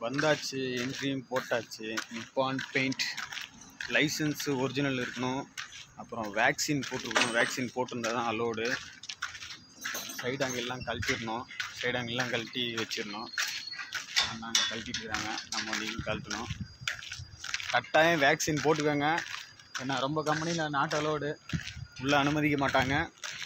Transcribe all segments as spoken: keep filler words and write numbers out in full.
வந்தாச்சு, என்ட்ரியும் போட்டாச்சு. Nippon paint licence original இருக்கணும். அப்புறம் வேக்சின் போட்டிருக்கணும். வேக்சின் போட்டிருந்தால் தான் அலோடு. சைடு ஆங்கிள்லாம் கழட்டிடணும். சைடு ஆங்கிள்லாம் கழட்டி வச்சிடணும். நாங்கள் கழட்டிட்டு இருக்காங்க, நம்ம வண்டிக்கு கழட்டணும். கட்டாயம் வேக்சின் போட்டுக்கோங்க. ஏன்னா ரொம்ப கம்பெனியில் நாட் அலோடு, உள்ளே அனுமதிக்க மாட்டாங்க.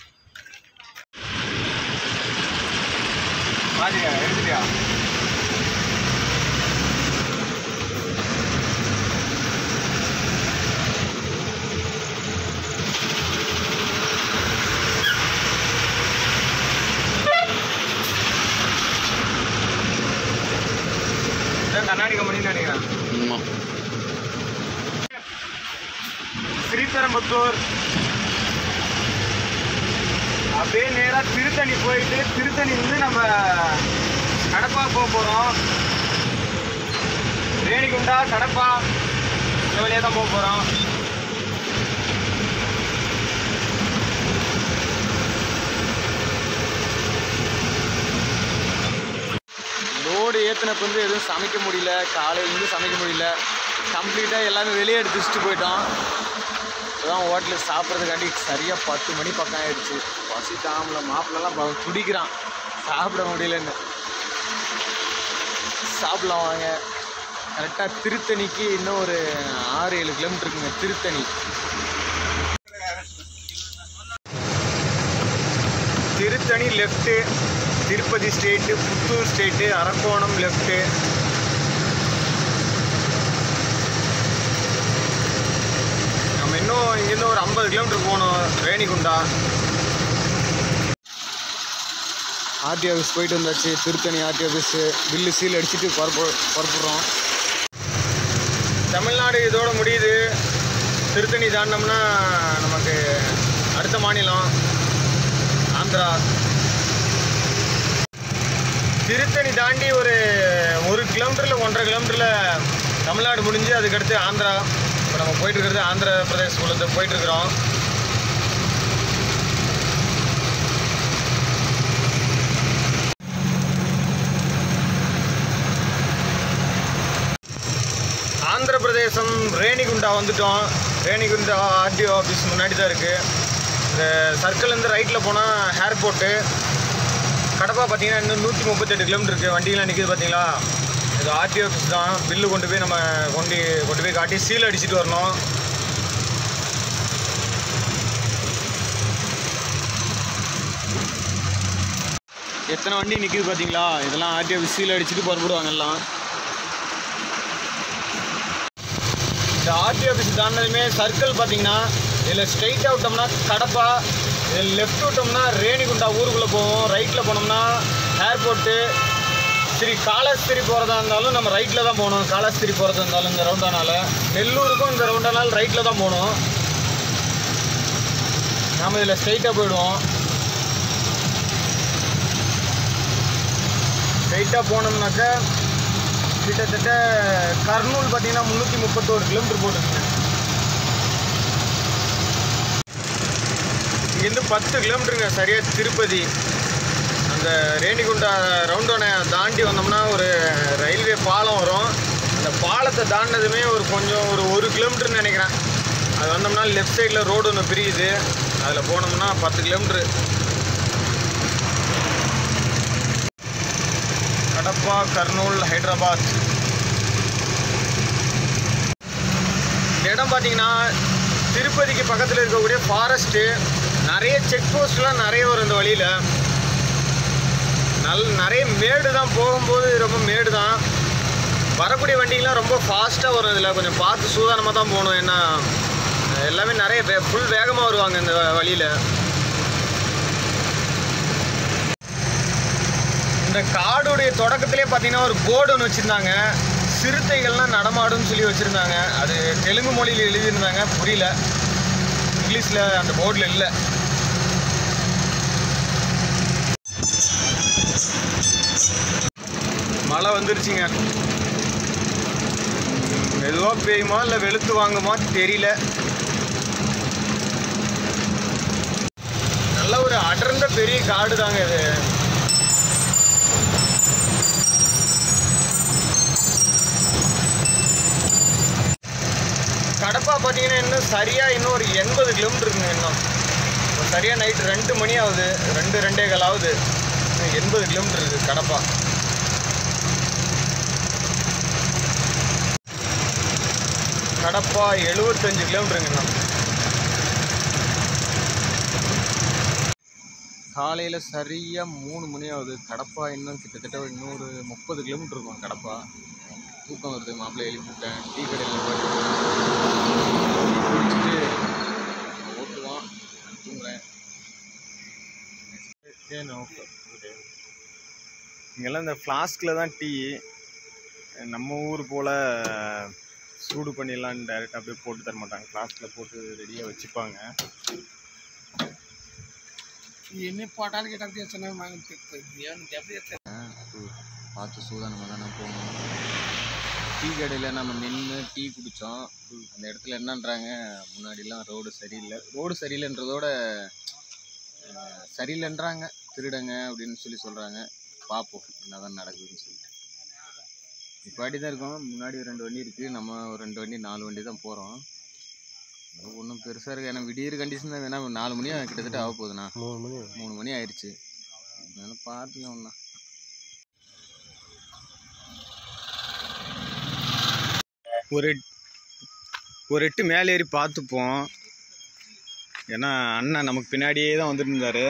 பாருங்க, எடுத்துட்டியா? கண்ணாடி கம்பெனின்னு நினைக்கிறேன். ஸ்ரீபெரும்புத்தூர் அப்படியே நேராக திருத்தணி போயிட்டு திருத்தணி வந்து நம்ம கடப்பா போக போகிறோம். ரேணிகுண்டா கடப்பா இந்த வழியாக தான் போக போகிறோம். லோடு ஏற்றினப்ப வந்து எதுவும் சமைக்க முடியல. காலையிலேருந்து சமைக்க முடியல. கம்ப்ளீட்டாக எல்லாமே வெளியே எடுத்து வச்சுட்டு போயிட்டோம். இப்போதான் ஹோட்டலில் சாப்பிட்றதுக்காண்டி சரியாக பத்து மணி பக்கம் ஆகிடுச்சு. பசி தாமல மாப்பிள்ளலாம் துடிக்கிறான், சாப்பிட முடியலன்னு. சாப்பிடலாம் வாங்க. கரெக்டாக திருத்தணிக்கு இன்னும் ஒரு ஆறு ஏழு கிலோமீட்டர் இருக்குங்க. Tiruttani Tiruttani left, Tirupati straight, Puttur straight, Arakkonam left. நம்ம இன்னும் இங்கேருந்து ஒரு ஐம்பது கிலோமீட்டர் போகணும். ரேணிகுண்டா ஆர்டி ஆஃபீஸ் போயிட்டு வந்தாச்சு. Tiruttani RT office bill seal அடிச்சுட்டு புறப்பு புறப்படுறோம். தமிழ்நாடு இதோட முடியுது. திருத்தணி தாண்டினோம்னா நமக்கு அடுத்த மாநிலம் ஆந்திரா. திருத்தணி தாண்டி ஒரு ஒரு கிலோமீட்டரில் ஒன்றரை கிலோமீட்டரில் தமிழ்நாடு முடிஞ்சு அதுக்கடுத்து ஆந்திரா. இப்போ நம்ம போயிட்டு இருக்கிறது ஆந்திர பிரதேசக்குள்ளே போயிட்டுருக்குறோம். ஆந்திர பிரதேசம் ரேணிகுண்டா வந்துட்டோம். ரேணிகுண்டா ஆர்டிஓ ஆஃபீஸ் முன்னாடி தான் இருக்குது. இந்த சர்க்கிள்லேருந்து ரைட்டில் போனால் ஏர்போர்ட்டு. கடப்பா பார்த்தீங்கன்னா இன்னும் நூற்றி முப்பத்தெட்டு கிலோமீட்டர் இருக்குது. வண்டியெலாம் நிற்கிது பார்த்தீங்களா? இது ஆர்டிஓ ஆஃபீஸ் தான். பில்லு கொண்டு போய் நம்ம கொண்டு கொண்டு போய் காட்டி சீல் அடிச்சுட்டு வரணும். எத்தனை வண்டி நிற்கிது பார்த்தீங்களா? இதெல்லாம் ஆர்டிஓ ஆஃபீஸ் சீல் அடிச்சுட்டு புறப்படுவாங்க எல்லாம். இந்த ஆர்டிஓ ஆஃபீஸ் தாண்டினதுமே சர்க்கிள் பார்த்தீங்கன்னா இதில் ஸ்ட்ரைட்டாக விட்டோம்னா கடப்பா, இதில் லெஃப்ட் விட்டோம்னா ரேணிகுண்டா ஊருக்குள்ளே போவோம். ரைட்டில் போனோம்னா ஏர்போர்ட்டு. சரி, காலாஸ்திரி போகிறதா இருந்தாலும் நம்ம ரைட்டில் தான் போகணும். காலாஸ்திரி போகிறதா இருந்தாலும் இந்த ரவுண்டானால் நெல்லூருக்கும் இந்த ரவுண்டானால் ரைட்டில் தான் போகணும். நாம் இதில் ஸ்ட்ரைட்டாக போயிடுவோம். ஸ்ட்ரைட்டாக போனோம்னாக்கா கிட்டத்தட்ட கர்னூல் பார்த்தீங்கன்னா முந்நூற்றி முப்பத்தோரு கிலோமீட்டர் போட்டுருக்குங்க. இங்கேருந்து பத்து கிலோமீட்டருங்க சரியாக திருப்பதி. அந்த ரேணிகுண்டா ரவுண்டோனை தாண்டி வந்தோம்னா ஒரு ரயில்வே பாலம் வரும். அந்த பாலத்தை தாண்டினதுமே ஒரு கொஞ்சம் ஒரு ஒரு கிலோமீட்டர்னு நினைக்கிறேன். அது வந்தோம்னா லெஃப்ட் சைடில் ரோடு ஒன்று பிரியுது. அதில் போனோம்னா பத்து கிலோமீட்ரு. கடப்பா, கர்னூல், ஹைதராபாத். இடம் பார்த்தீங்கன்னா திருப்பதிக்கு பக்கத்தில் இருக்கக்கூடிய ஃபாரஸ்ட்டு. நிறைய செக் போஸ்ட்லாம் நிறைய வரும் இந்த வழியில். நல் நிறைய மேடு தான். போகும்போது ரொம்ப மேடு தான். வரக்கூடிய வண்டிங்கெலாம் ரொம்ப ஃபாஸ்ட்டாக வரும். இதில் கொஞ்சம் பார்த்து சூதானமாக தான் போகணும். ஏன்னா எல்லாமே நிறைய வே ஃபுல் வேகமாக வருவாங்க இந்த வழியில். இந்த காடுடைய தொடக்கத்திலே பார்த்தீங்கன்னா ஒரு போர்டு ஒன்று வச்சுருந்தாங்க. சிறுத்தைகள்லாம் நடமாடுன்னு சொல்லி வச்சுருந்தாங்க. அது தெலுங்கு மொழியில் எழுதியிருந்தாங்க, புரியல. இங்கிலீஷில் அந்த போர்டில் இல்லை. மழை வந்துருச்சுங்க. மெதுவாக பெய்யுமா இல்லை வெளுத்து வாங்குமா தெரியல. நல்ல ஒரு அடர்ந்த பெரிய காடு தாங்க இது. பார்த்தீங்கன்னா இன்னும் சரியாக இன்னும் ஒரு எண்பது கிலோமீட்டர் இருக்குங்க. இன்னும் சரியாக நைட்டு ரெண்டு மணி ஆகுது, ரெண்டு ரெண்டே கால் ஆகுது. எண்பது கிலோமீட்டர் இருக்குது கடப்பா. கடப்பா எழுபத்தஞ்சு கிலோமீட்டருங்க. இன்னும் காலையில் சரியாக மூணு மணி ஆகுது. கடப்பா இன்னும் கிட்டத்தட்ட இன்னொரு முப்பது கிலோமீட்டர் இருக்கும் கடப்பா. தூக்கம் வருது, மாப்பிள்ளை எழுப்பி விட்டேன். டீ கடையில் குடிச்சிட்டு ஓட்டுவான், தூங்குறேன். இங்கெல்லாம் இந்த ஃப்ளாஸ்கில் தான் டீ. நம்ம ஊர் போல் சூடு பண்ணிடலாம் டைரெக்டாக அப்படியே போட்டு தர மாட்டாங்க. ஃப்ளாஸ்கில் போட்டு ரெடியாக வச்சுப்பாங்க. என்ன போட்டாலும் கிட்ட பார்த்து சூதானமாக தானே போகணும். டீ கடையில் நம்ம நின்று டீ குடித்தோம். அந்த இடத்துல என்னன்றாங்க, முன்னாடிலாம் ரோடு சரியில்லை. ரோடு சரியில்லைன்றதோட சரியில்லைன்றாங்க, திருடங்க அப்படின்னு சொல்லி சொல்கிறாங்க. பார்ப்போம் என்ன தான் நடக்குதுன்னு சொல்லிட்டு. நிப்பாட்டி தான் இருக்கோம். முன்னாடி ஒரு ரெண்டு வண்டி இருக்குது, நம்ம ஒரு ரெண்டு வண்டி நாலு வண்டி தான் போகிறோம். ஒன்றும் பெருசாக இருக்குது. ஏன்னா விடியற கண்டிஷன் தான். வேணா நாலு மணி கிட்டத்தட்ட ஆக போகுதுண்ணா. மூணு மணி மூணு மணி ஆயிடுச்சு. அதனால பார்த்துக்கலாம் ஒன்றா. ஒரு ஒரு எட்டு மேலே ஏறி பார்த்துப்போம். ஏன்னா அண்ணன் நமக்கு பின்னாடியே தான் வந்துட்டு இருந்தார்.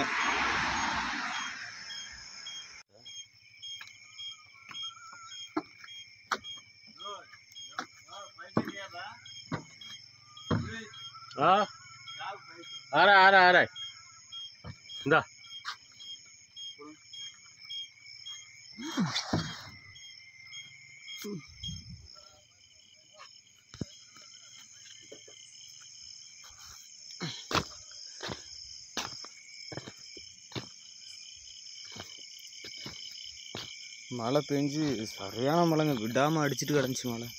ஆ ஆற ஆற ஆற இந்தா மழை பெஞ்சு சரியான மழைங்க, விடாமல் அடிச்சுட்டு கிடந்துச்சு மழை.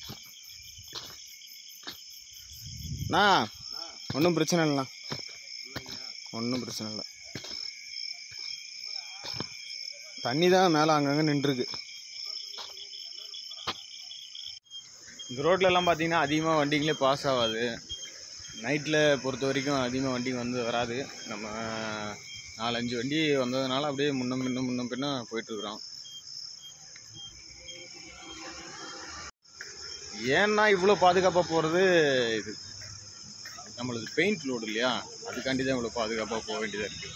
அண்ணா ஒன்றும் பிரச்சனை இல்லைண்ணா, ஒன்றும் பிரச்சனை இல்லை. தண்ணி தான் மேலே அங்கங்கே நின்றுருக்கு. இந்த ரோட்லலாம் பார்த்தீங்கன்னா அதிகமாக வண்டிங்களே பாஸ் ஆகாது. நைட்டில் பொறுத்த வரைக்கும் அதிகமாக வண்டி வந்து வராது. நம்ம நாலஞ்சு வண்டி வந்ததுனால அப்படியே முன்னும் பின்னும் முன்னும் பின்ன போயிட்டுருக்குறோம். ஏன்னா இவ்வளோ பாதுகாப்பாக போகிறது, இது நம்மளது பெயிண்ட் லோடு இல்லையா, அதுக்காண்டி தான் இவ்வளோ பாதுகாப்பாக போக வேண்டியதாக இருக்குது.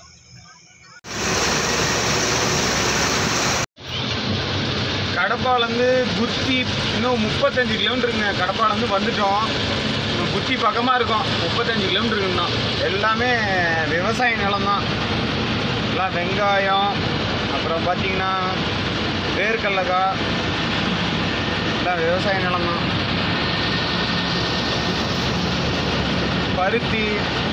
கடப்பாலேருந்து குத்தி இன்னும் முப்பத்தஞ்சு கிலோமீட்டருங்க. கடப்பாலேருந்து வந்துட்டோம். குத்தி பக்கமாக இருக்கும். முப்பத்தஞ்சு கிலோமீட்டருக்குன்னா எல்லாமே விவசாய நிலம்தான். எல்லாம் வெங்காயம், அப்புறம் பார்த்திங்கன்னா வேர்க்கடலக்காய், எல்லாம் விவசாய நிலம்தான். பருத்தி,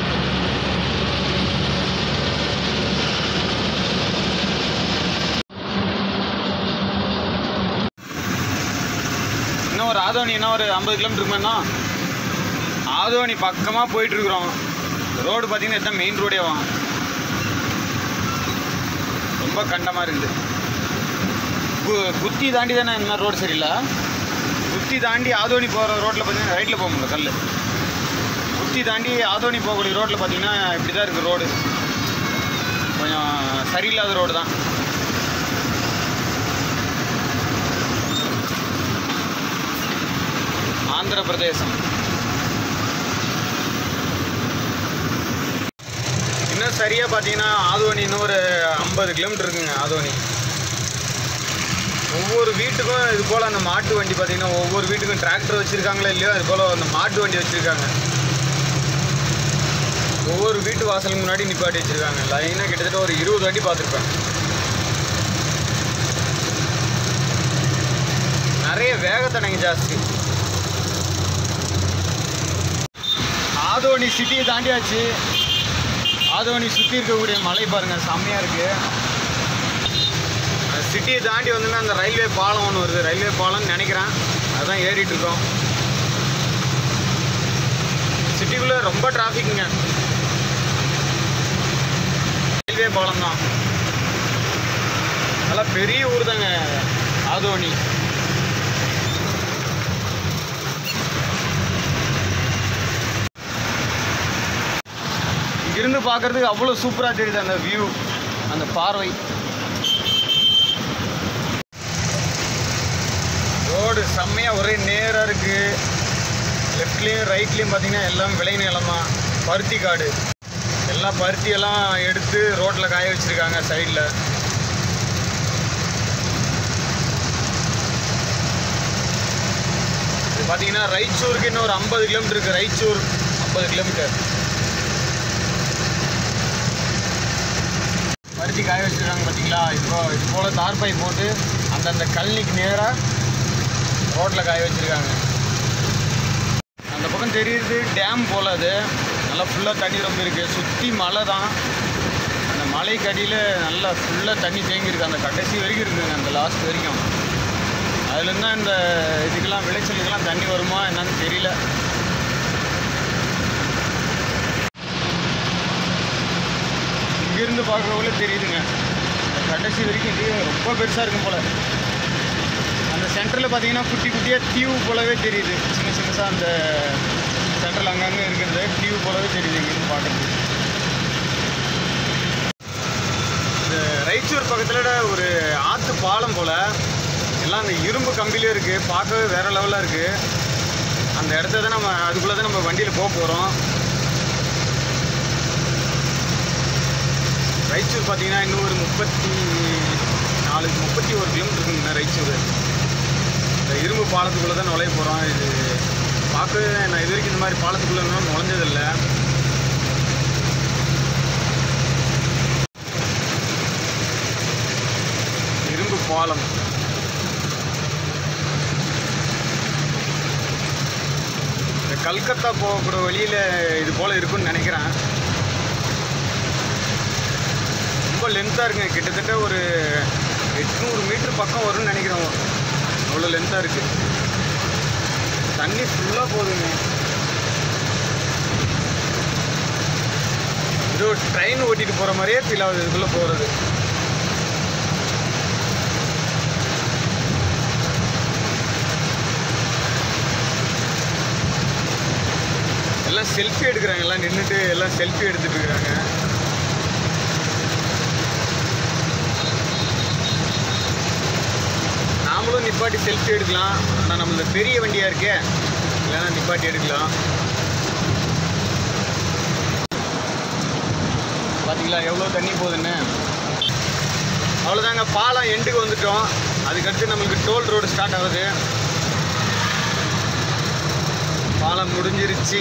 இன்னும் ஒரு ஆதோனி என்ன ஒரு ஐம்பது கிலோமீட்டர் இருக்குமேண்ணா. ஆதோனி பக்கமாக போயிட்டுருக்குறோம். ரோடு பார்த்தீங்கன்னா இதுதான் மெயின் ரோடே வா, ரொம்ப கண்டமாக இருக்குது. கு குத்தி தாண்டி தானே இந்த மாதிரி ரோடு சரியில்லை. குத்தி தாண்டி ஆதோனி போகிற ரோட்டில் பார்த்தீங்கன்னா ரைட்டில் போக முடியல. கல் குத்தி தாண்டி ஆதோனி போகக்கூடிய ரோட்டில் பார்த்தீங்கன்னா இப்படி தான் இருக்குது ரோடு. கொஞ்சம் சரியில்லாத ரோடு தான். ஆந்திர பிரதேசம். இன்னும் சரியாக பார்த்தீங்கன்னா ஆதோனி இன்னும் ஒரு ஐம்பது கிலோமீட்டர் இருக்குங்க. ஆதோனி ஒவ்வொரு வீட்டுக்கும் இது போல் அந்த மாட்டு வண்டி பார்த்தீங்கன்னா ஒவ்வொரு வீட்டுக்கும் டிராக்டர் வச்சுருக்காங்களோ இல்லையோ, அது போல் அந்த மாட்டு வண்டி வச்சுருக்காங்க. ஒவ்வொரு வீட்டு வாசலுக்கு முன்னாடி நிப்பாட்டி வச்சுருக்காங்க. லைனாக கிட்டத்தட்ட ஒரு இருபது வண்டி பார்த்துருப்பேன். நிறைய வேகத்தடங்கு ஜாஸ்தி. ஆதோனி சிட்டியை தாண்டியாச்சு. ஆதோனி சுற்றி இருக்கக்கூடிய மலை பாருங்கள், செம்மையாக இருக்குது. சிட்டியை தாண்டி வந்தோன்னா அந்த ரயில்வே பாலம் ஒன்று வருது. ரயில்வே பாலம்னு நினைக்கிறேன், அதுதான் ஏறிட்டு இருக்கோம். சிட்டிக்குள்ளே ரொம்ப டிராஃபிக்குங்க. ரயில்வே பாலம் தான். நல்லா பெரிய ஊர் தாங்க ஆதோனி. இங்கேருந்து பார்க்குறதுக்கு அவ்வளோ சூப்பராக தெரியுது அந்த வியூ, அந்த பார்வை. ரோடு செம்மையாக ஒரே நேராக இருக்குது. லெஃப்ட்லேயும் ரைட்லேயும் பார்த்தீங்கன்னா எல்லாம் விளை நிலமா, பருத்தி காடு. எல்லாம் பருத்தியெல்லாம் எடுத்து ரோட்டில் காய வச்சுருக்காங்க சைடில். இது பார்த்தீங்கன்னா ரைச்சூருக்கு இன்னும் ஒரு ஐம்பது கிலோமீட்டர் இருக்குது. ரைச்சூர் ஐம்பது கிலோமீட்டர். பருத்தி காய வச்சுருக்காங்க பார்த்தீங்களா. இப்போ இது போல் தார்பாய் போட்டு அந்தந்த கழனிக்கு நேராக ரோட்டில் காய வச்சுருக்காங்க. அந்த பக்கம் தெரியுது டேம் போல், அது நல்லா ஃபுல்லாக தண்ணி ரொம்ப இருக்குது. சுற்றி மலை தான். அந்த மலைக்கு அடியில் நல்லா ஃபுல்லாக தண்ணி தேங்கியிருக்கு. அந்த கடைசி வரைக்கும் இருக்குதுங்க, அந்த லாஸ்ட் வரைக்கும். அதுலேருந்து தான் இந்த இதுக்கெல்லாம் விளைச்சலுக்கெல்லாம் தண்ணி வருமா என்னன்னு தெரியல. இங்கேருந்து பார்க்கறவங்களே தெரியுதுங்க, அந்த கடைசி வரைக்கும் இது ரொம்ப பெருசாக இருக்கும் போல். அந்த சென்டரில் பார்த்தீங்கன்னா குட்டி குட்டியாக தீவு போலவே தெரியுது. சின்ன சின்னதாக அந்த சென்டரில் அங்கங்கே இருக்கிறது தீவு போலவே தெரியுது இங்கேருந்து பார்க்குறது. இந்த ரைச்சூர் பக்கத்தில் ஒரு ஆற்று பாலம் போல் எல்லாம் அந்த இரும்பு கம்பிலே இருக்குது. பார்க்கவே வேறு லெவலில் இருக்குது. அந்த இடத்த தான் நம்ம அதுக்குள்ளே தான் நம்ம வண்டியில் போக போகிறோம். ரைச்சூர் பார்த்தீங்கன்னா இன்னும் ஒரு முப்பத்தி நாலு முப்பத்தி ஒரு கிலோமீட்டர் இருக்குங்க ரைச்சூர். இந்த இரும்பு பாலத்துக்குள்ளே தான் நுழைய போகிறோம். இது பார்க்கவே நான் இது வரைக்கும் இந்த மாதிரி பாலத்துக்குள்ளே நுழைஞ்சதில்லை. இரும்பு பாலம். இந்த கல்கத்தா போகக்கூடிய வழியில் இது போல் இருக்குன்னு நினைக்கிறேன். ரொம்ப லென்த்தாக இருக்குங்க. கிட்டத்தட்ட ஒரு எட்நூறு மீட்டர் பக்கம் வரும்னு நினைக்கிறோம். அவ்வளோ லென்த்தாக இருக்குது. தண்ணி ஃபுல்லாக போகுதுங்க. இது ஒரு ட்ரெயின் ஓட்டிகிட்டு போகிற மாதிரியே ஃபீல் ஆகுது இதுக்குள்ளே போகிறது. எல்லாம் செல்ஃபி எடுக்கிறாங்க. எல்லாம் நின்றுட்டு எல்லாம் செல்ஃபி எடுத்துகிட்டு இருக்கிறாங்க. நாமளும் நிப்பாட்டி செல்ஃபி எடுக்கலாம். ஆனால் நம்மளது பெரிய வண்டியாக இருக்கே, இல்லைன்னா நிப்பாட்டி எடுக்கலாம். பார்த்தீங்களா எவ்வளோ தண்ணி போகுதுன்னு. அவ்வளோதாங்க, பாலம் எண்டுக்கு வந்துட்டோம். அதுக்கடுத்து நம்மளுக்கு டோல் ரோடு ஸ்டார்ட் ஆகுது. பாலம் முடிஞ்சிருச்சு.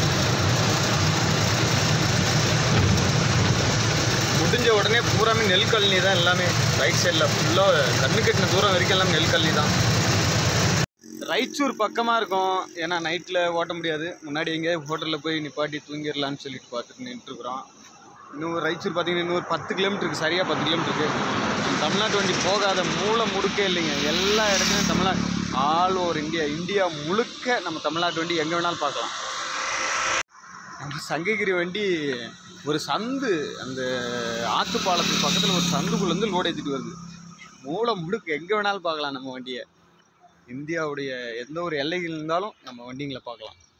முடிஞ்ச உடனே பூராமே நெல் கழனி தான் எல்லாமே. ரைட் சைடில் ஃபுல்லாக கண்ணு கட்டின தூரம் வரைக்கும் எல்லாம் நெல் கழனி தான். ரைச்சூர் பக்கமாக இருக்கும். ஏன்னா நைட்டில் ஓட்ட முடியாது. முன்னாடி எங்கேயாவது ஹோட்டலில் போய் நிப்பாட்டி தூங்கிடலான்னு சொல்லிட்டு பார்த்துட்டு நின்றுருக்குறோம். இன்னும் ரைச்சூர் பார்த்தீங்கன்னா இன்னொரு பத்து கிலோமீட்டருக்கு, சரியாக பத்து கிலோமீட்டருக்கு. தமிழ்நாட்டு வண்டி போகாத மூளை முடுக்கே இல்லைங்க. எல்லா இடத்துலையும் Tamil Nadu, all over India, India முழுக்க நம்ம தமிழ்நாட்டு வண்டி எங்கே வேணாலும் பார்க்கலாம். நம்ம சங்ககிரி வண்டி ஒரு சந்து, அந்த ஆற்று பாலத்துக்கு பக்கத்தில் ஒரு சந்துக்குள்ளேருந்து லோடு ஏற்றிட்டு வருது. மூளை முடுக்க எங்கே வேணாலும் பார்க்கலாம் நம்ம வண்டியை. இந்தியாவுடைய எந்த ஒரு எல்லைகள் இருந்தாலும் நம்ம வண்டிங்களை பார்க்கலாம்.